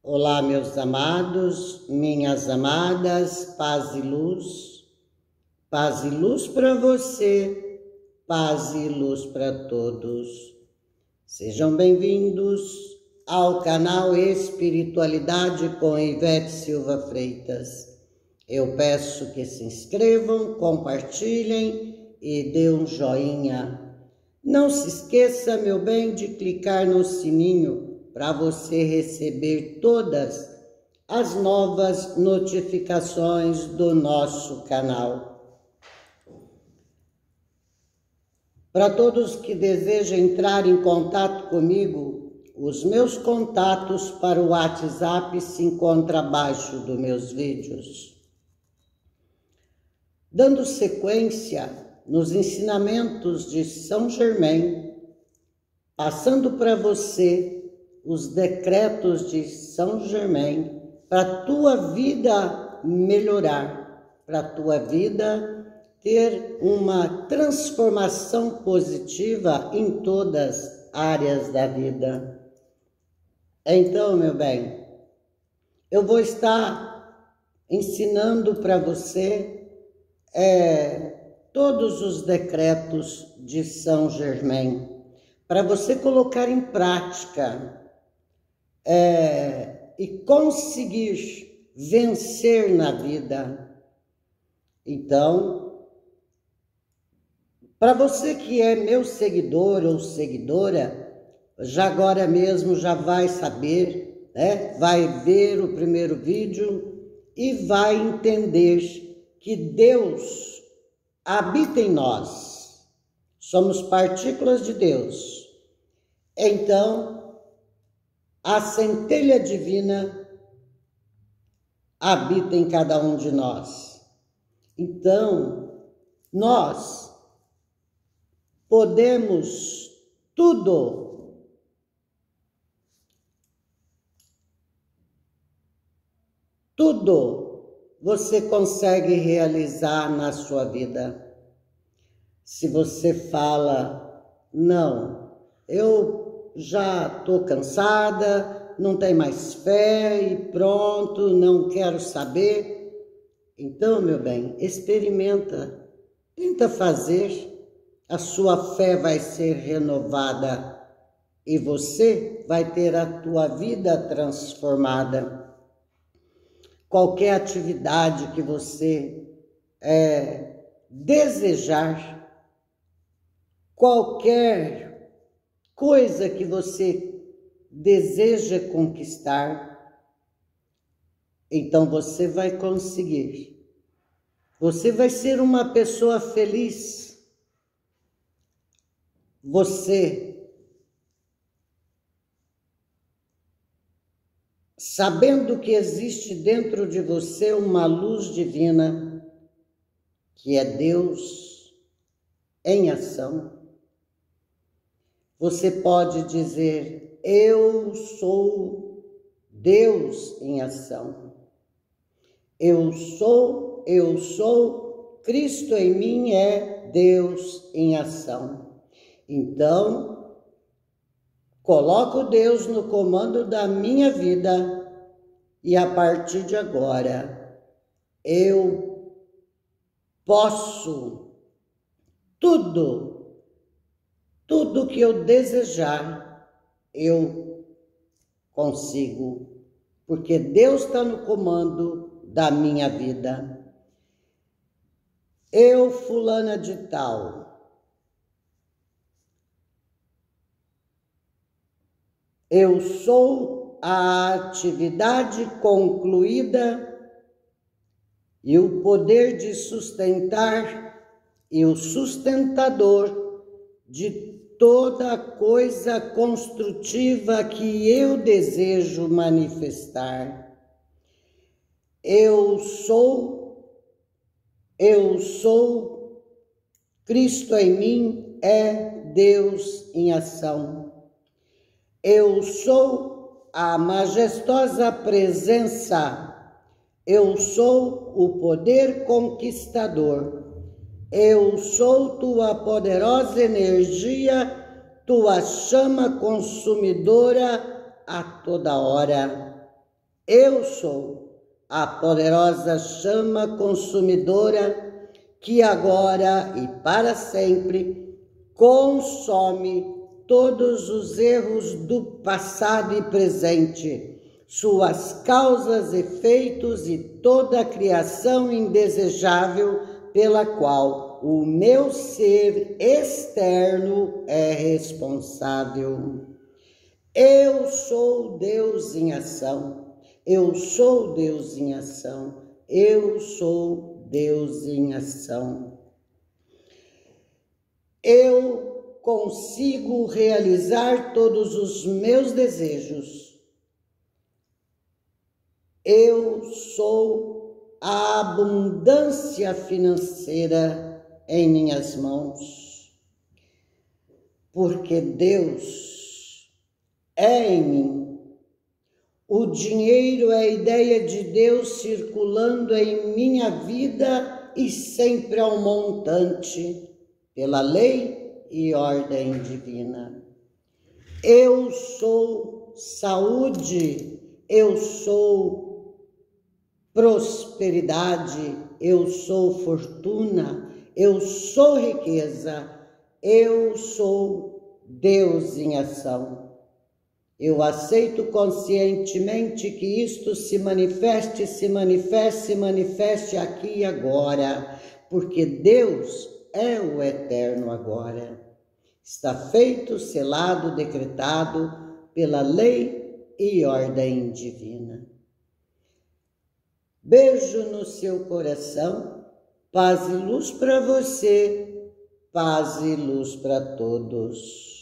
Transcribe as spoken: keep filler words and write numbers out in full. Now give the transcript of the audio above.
Olá, meus amados, minhas amadas, paz e luz, paz e luz para você, paz e luz para todos. Sejam bem-vindos ao canal Espiritualidade com Ivete Silva Freitas. Eu peço que se inscrevam, compartilhem e dê um joinha. Não se esqueça, meu bem, de clicar no sininho para você receber todas as novas notificações do nosso canal. Para todos que desejam entrar em contato comigo, os meus contatos para o WhatsApp se encontram abaixo dos meus vídeos. Dando sequência nos ensinamentos de São Germain, passando para você os decretos de São Germain para a tua vida melhorar, para a tua vida ter uma transformação positiva em todas as áreas da vida. Então, meu bem, eu vou estar ensinando para você é, todos os decretos de São Germain, para você colocar em prática É, e conseguir vencer na vida. Então, para você que é meu seguidor ou seguidora, já agora mesmo já vai saber, né? Vai ver o primeiro vídeo e vai entender que Deus habita em nós. Somos partículas de Deus. Então, a centelha divina habita em cada um de nós. Então, nós podemos tudo. Tudo você consegue realizar na sua vida. Se você fala, não, eu já estou cansada, não tenho mais fé e pronto, não quero saber. Então, meu bem, experimenta, tenta fazer, a sua fé vai ser renovada e você vai ter a tua vida transformada. Qualquer atividade que você é, desejar, qualquer coisa que você deseja conquistar, então você vai conseguir. Você vai ser uma pessoa feliz. Você, sabendo que existe dentro de você uma luz divina, que é Deus em ação, você pode dizer, eu sou Deus em ação. Eu sou, eu sou, Cristo em mim é Deus em ação. Então, coloco Deus no comando da minha vida e a partir de agora, eu posso tudo. Tudo que eu desejar, eu consigo, porque Deus está no comando da minha vida. Eu, fulana de tal, eu sou a atividade concluída e o poder de sustentar e o sustentador de toda coisa construtiva que eu desejo manifestar. Eu sou, eu sou, Cristo em mim é Deus em ação. Eu sou a majestosa presença, eu sou o poder conquistador. Eu sou tua poderosa energia, tua chama consumidora a toda hora. Eu sou a poderosa chama consumidora que agora e para sempre consome todos os erros do passado e presente, suas causas, efeitos e toda a criação indesejável pela qual o meu ser externo é responsável. Eu sou Deus em ação, eu sou Deus em ação, eu sou Deus em ação. Eu consigo realizar todos os meus desejos. Eu sou a abundância financeira em minhas mãos, porque Deus é em mim. O dinheiro é a ideia de Deus circulando em minha vida e sempre ao montante, pela lei e ordem divina. Eu sou saúde, eu sou prosperidade, eu sou fortuna, eu sou riqueza, eu sou Deus em ação. Eu aceito conscientemente que isto se manifeste, se manifeste, se manifeste aqui e agora, porque Deus é o eterno agora. Está feito, selado, decretado pela lei e ordem divina. Beijo no seu coração, paz e luz para você, paz e luz para todos.